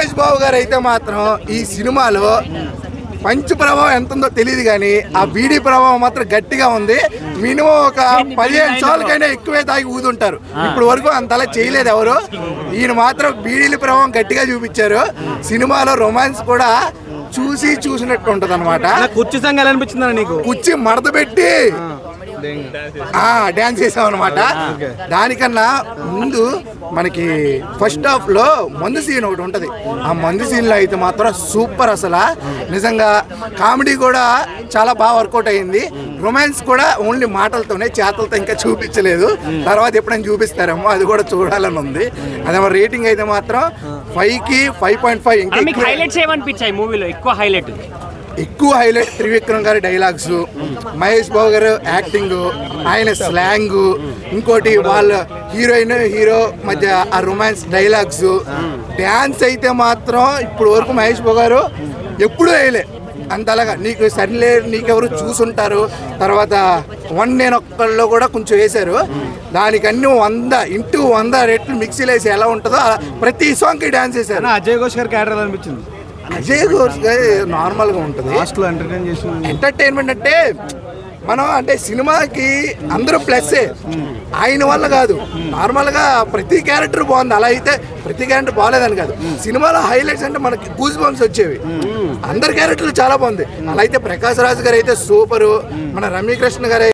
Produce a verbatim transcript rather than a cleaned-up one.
మహేష్ బాబు గారు అయితే మాత్రం ఈ సినిమాలో పంచు ప్రభావం ఎంత ఉందో తెలియదు కానీ ఆ బీడీ ప్రభావం మాత్రం గట్టిగా ఉంది. మినిమం ఒక పదిహేను సార్లకైనా ఎక్కువే తాగి ఊదుంటారు. ఇప్పుడు వరకు అంతలా చేయలేదు ఎవరు. ఈయన మాత్రం బీడీల ప్రభావం గట్టిగా చూపించారు. సినిమాలో రొమాన్స్ కూడా చూసి చూసినట్టు ఉంటది అనమాట. కుర్చీ సంఘాలు అనిపించింది నీకు? కుర్చీ మడత పెట్టి డాన్స్ చేసాం అనమాట. దానికన్నా ముందు మనకి ఫస్ట్ హాఫ్ లో మందు సీన్ ఒకటి ఉంటది. ఆ మందు సీన్ లో అయితే మాత్రం సూపర్. అసలు నిజంగా కామెడీ కూడా చాలా బాగా వర్కౌట్ అయింది. రొమాన్స్ కూడా ఓన్లీ మాటలతోనే, చేతలతో ఇంకా చూపించలేదు. తర్వాత ఎప్పుడైనా చూపిస్తారేమో, అది కూడా చూడాలని ఉంది. అదే రేటింగ్ అయితే మాత్రం ఫైవ్ కి ఫైవ్ పాయింట్ ఫైవ్. ఇంకా ఎక్కువ హైలైట్ ఎక్కువ హైలైట్ త్రివిక్రమ్ గారి డైలాగ్స్, మహేష్ బాబు గారు యాక్టింగ్, ఆయన స్లాంగ్, ఇంకోటి వాళ్ళ హీరోయిన్ హీరో మధ్య ఆ రొమాన్స్ డైలాగ్స్, డ్యాన్స్ అయితే మాత్రం ఇప్పుడు వరకు మహేష్ బాబు గారు ఎప్పుడూ వేయలే అంతలాగా. నీకు సరిలే నీకెవరు చూసుంటారు, తర్వాత వన్ నేను ఒక్కళ్ళు కూడా కొంచెం వేశారు. దానికన్నీ వంద ఇంటూ వంద రెట్లు మిక్సీలు వేసి ఎలా ఉంటుందో ప్రతి సాంగ్కి డ్యాన్స్ వేశారు. అజయ్ ఘోష్ గారికి క్యారెక్టర్ అనిపించింది. అజయ్ ఘోష్ గారు నార్మల్గా ఉంటుంది. ఎంటర్టైన్మెంట్ అంటే మనం అంటే సినిమాకి అందరూ ప్లస్సే, ఆయన వల్ల కాదు. నార్మల్గా ప్రతి క్యారెక్టర్ బాగుంది. అలా అయితే ప్రతి క్యారెక్టర్ బాగాలేదని కాదు. సినిమాలో హైలైట్స్ అంటే మనకి గూస్ బంప్స్ వచ్చేవి. అందరి క్యారెక్టర్లు చాలా బాగుంది. అలా అయితే ప్రకాష్ రాజ్ గారు అయితే సూపరు, మన రమ్యకృష్ణ గారు